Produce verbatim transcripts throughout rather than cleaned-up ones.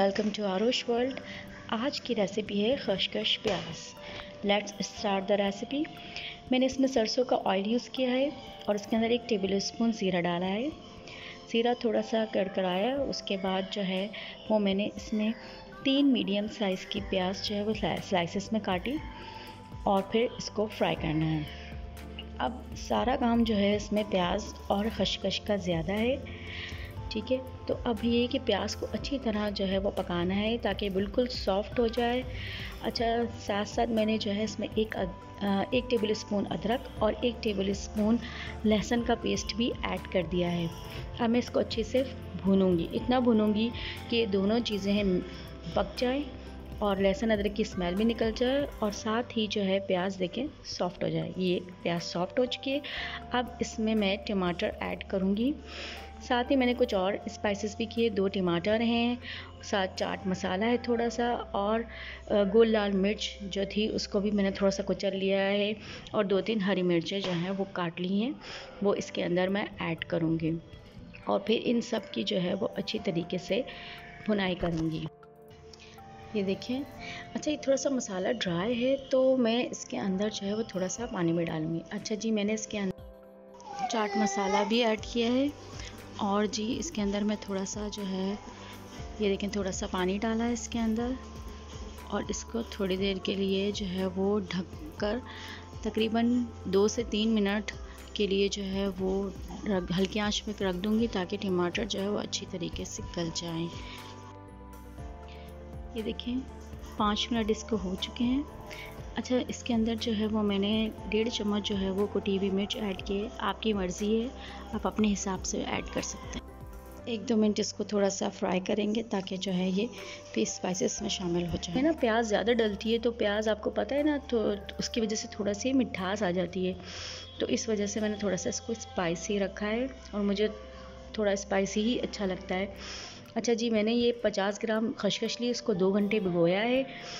Welcome to Aarush world. आज की recipe है खशखश प्याज। Let's start the recipe. मैंने इसमें सरसों का ऑयल यूज़ किया है और इसके अंदर एक टेबल स्पून ज़ीरा डाला है। ज़ीरा थोड़ा सा कड़कड़ाया, उसके बाद जो है वो मैंने इसमें तीन मीडियम साइज़ की प्याज जो है वो स्लाइसेस में काटी और फिर इसको फ्राई करना है। अब सारा काम जो है इसमें प्याज और खशखश का ज़्यादा है, ठीक है। तो अब ये कि प्याज को अच्छी तरह जो है वो पकाना है ताकि बिल्कुल सॉफ्ट हो जाए। अच्छा, साथ साथ मैंने जो है इसमें एक एक टेबल स्पून अदरक और एक टेबल स्पून लहसुन का पेस्ट भी ऐड कर दिया है। अब मैं इसको अच्छे से भूनूंगी, इतना भूनूंगी कि दोनों चीज़ें पक जाए और लहसुन अदरक की स्मेल भी निकल जाए और साथ ही जो है प्याज देखें सॉफ्ट हो जाए। ये प्याज सॉफ्ट हो चुकी है। अब इसमें मैं टमाटर ऐड करूँगी। साथ ही मैंने कुछ और स्पाइसेस भी किए, दो टमाटर हैं, साथ चाट मसाला है थोड़ा सा, और गोल लाल मिर्च जो थी उसको भी मैंने थोड़ा सा कुचल लिया है, और दो तीन हरी मिर्चें जो हैं वो काट ली हैं, वो इसके अंदर मैं ऐड करूँगी और फिर इन सब की जो है वो अच्छी तरीके से भुनाई करूँगी। ये देखें। अच्छा, ये थोड़ा सा मसाला ड्राई है तो मैं इसके अंदर जो है वो थोड़ा सा पानी में डालूँगी। अच्छा जी, मैंने इसके अंदर चाट मसाला भी ऐड किया है और जी इसके अंदर मैं थोड़ा सा जो है ये देखें थोड़ा सा पानी डाला है इसके अंदर, और इसको थोड़ी देर के लिए जो है वो ढककर तकरीबन दो से तीन मिनट के लिए जो है वो हल्की आंच में रख दूँगी ताकि टमाटर जो है वो अच्छी तरीके से गल जाएं। ये देखें पाँच मिनट इसको हो चुके हैं। अच्छा, इसके अंदर जो है वो मैंने डेढ़ चम्मच जो है वो कुटी हुई मिर्च ऐड की है। आपकी मर्ज़ी है, आप अपने हिसाब से ऐड कर सकते हैं। एक दो मिनट इसको थोड़ा सा फ्राई करेंगे ताकि जो है ये फिश स्पाइसेस में शामिल हो जाए। है ना, प्याज ज़्यादा डलती है तो प्याज आपको पता है ना, तो उसकी वजह से थोड़ा सी मिठास आ जाती है, तो इस वजह से मैंने थोड़ा सा इसको स्पाइसी रखा है और मुझे थोड़ा स्पाइसी ही अच्छा लगता है। अच्छा जी, मैंने ये पचास ग्राम खशखश ली, इसको दो घंटे भिगोया है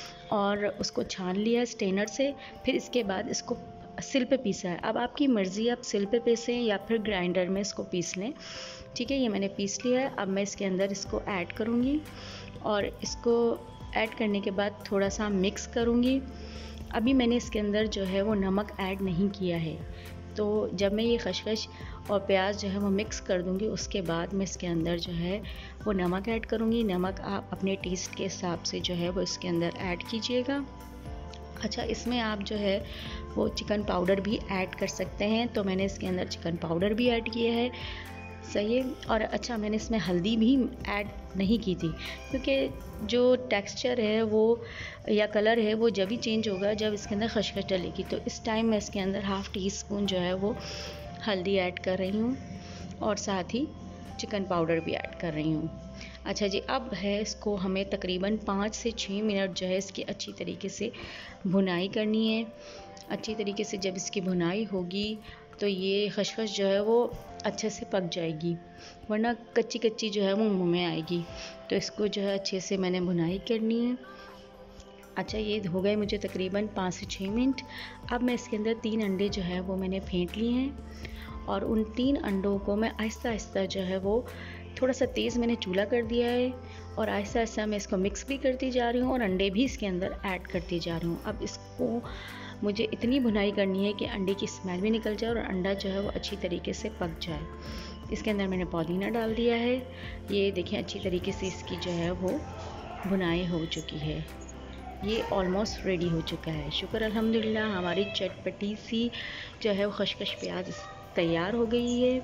और उसको छान लिया है स्ट्रेनर से। फिर इसके बाद इसको सिल पे पीसा है। अब आपकी मर्ज़ी, आप सिल पे पीसें या फिर ग्राइंडर में इसको पीस लें, ठीक है। ये मैंने पीस लिया है। अब मैं इसके अंदर इसको ऐड करूँगी और इसको ऐड करने के बाद थोड़ा सा मिक्स करूँगी। अभी मैंने इसके अंदर जो है वो नमक ऐड नहीं किया है, तो जब मैं ये खशखश और प्याज जो है वो मिक्स कर दूँगी उसके बाद मैं इसके अंदर जो है वो नमक ऐड करूँगी। नमक आप अपने टेस्ट के हिसाब से जो है वो इसके अंदर ऐड कीजिएगा। अच्छा, इसमें आप जो है वो चिकन पाउडर भी ऐड कर सकते हैं, तो मैंने इसके अंदर चिकन पाउडर भी ऐड किया है, सही है। और अच्छा, मैंने इसमें हल्दी भी ऐड नहीं की थी क्योंकि जो टेक्सचर है वो या कलर है वो जब भी चेंज होगा जब इसके अंदर खशखश डलेगी, तो इस टाइम मैं इसके अंदर हाफ़ टी स्पून जो है वो हल्दी ऐड कर रही हूँ और साथ ही चिकन पाउडर भी ऐड कर रही हूँ। अच्छा जी, अब है इसको हमें तकरीबन पाँच से छः मिनट जो है इसकी अच्छी तरीके से भुनाई करनी है। अच्छी तरीके से जब इसकी भुनाई होगी तो ये खशखश जो है वो अच्छे से पक जाएगी, वरना कच्ची कच्ची जो है वो मुँह में आएगी। तो इसको जो है अच्छे से मैंने भुनाई करनी है। अच्छा, ये हो गए मुझे तकरीबन पाँच से छः मिनट। अब मैं इसके अंदर तीन अंडे जो है वो मैंने फेंट लिए हैं और उन तीन अंडों को मैं आहिस्ता आहिस्ता जो है वो थोड़ा सा तेज़ मैंने चूल्हा कर दिया है और आहिस्ता आहिस्ता मैं इसको मिक्स भी करती जा रही हूँ और अंडे भी इसके अंदर ऐड करती जा रही हूँ। अब इसको मुझे इतनी भुनाई करनी है कि अंडे की स्मेल भी निकल जाए और अंडा जो है वो अच्छी तरीके से पक जाए। इसके अंदर मैंने पुदीना डाल दिया है। ये देखें अच्छी तरीके से इसकी जो है वो भुनाई हो चुकी है। ये ऑलमोस्ट रेडी हो चुका है। शुक्र अल्हम्दुलिल्लाह, हमारी चटपटी सी जो है वो खशखश प्याज तैयार हो गई है।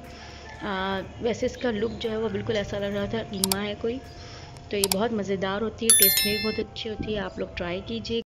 आ, वैसे इसका लुक जो है वो बिल्कुल ऐसा लग रहा था कीमा है कोई, तो ये बहुत मज़ेदार होती है, टेस्ट में भी बहुत अच्छी होती है। आप लोग ट्राई कीजिए।